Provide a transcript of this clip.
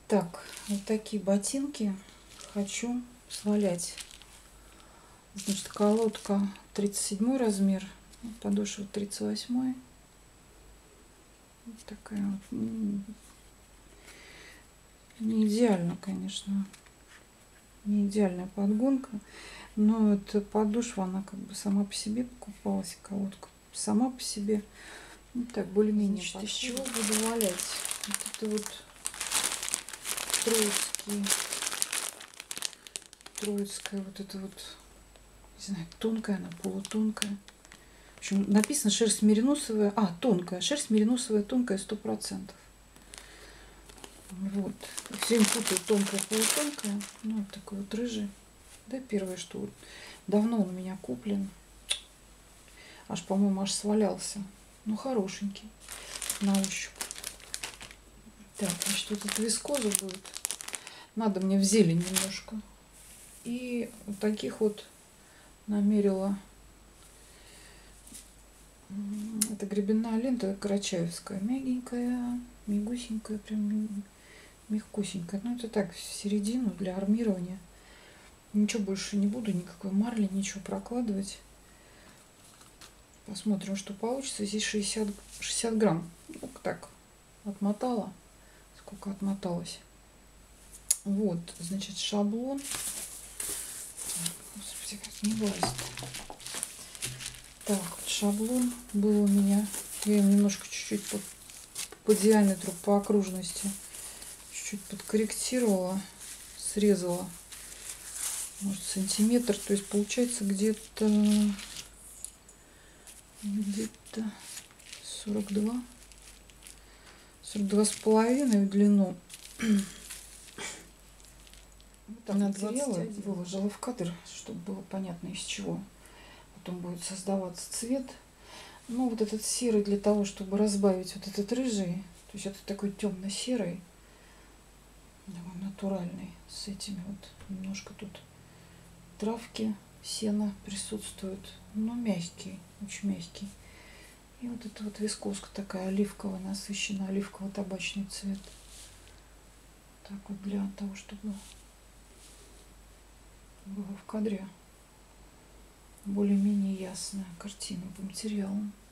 Так, вот такие ботинки хочу свалять. Значит, колодка 37 размер, подошва 38. Вот такая вот. Не идеально, конечно. Не идеальная подгонка. Но эта подошва, она как бы сама по себе покупалась, колодка сама по себе. Ну, так, более-менее. Из чего буду валять? Вот это вот троицкая, вот это вот, не знаю, тонкая она, полутонкая. В общем, написано шерсть мериносовая, тонкая, шерсть мериносовая, тонкая 100%. Вот. Все время путаю тонкая, полутонкая. Ну, вот такой вот рыжий. Да, первое, что вот давно он у меня куплен. Аж, по-моему, аж свалялся. Ну, хорошенький на ощупь. Так, значит, вот это вискоза будет. Надо мне в зелень немножко. И вот таких вот намерила. Это гребенная лента карачаевская. Мягенькая, мягусенькая, прям мягкусенькая. Ну, это так, в середину для армирования. Ничего больше не буду, никакой марли, ничего прокладывать. Посмотрим, что получится. Здесь 60 грамм. Ну, так, отмотала. Сколько отмоталось. Вот, значит, шаблон. Господи, как не влазит. Так, вот шаблон был у меня. Я им немножко чуть-чуть по диаметру, по окружности чуть-чуть подкорректировала, срезала. Может, сантиметр. То есть получается где-то 42 с половиной в длину. На 21 выложила в кадр, чтобы было понятно, из чего потом будет создаваться цвет. Ну, вот этот серый для того, чтобы разбавить вот этот рыжий. То есть это такой темно-серый, такой натуральный, с этими вот немножко тут травки, сена присутствует, но мягкий, очень мягкий. И вот эта вот вискоска такая оливковая, насыщенная, оливково-табачный цвет. Так вот, для того, чтобы было в кадре более-менее ясная картина по материалам.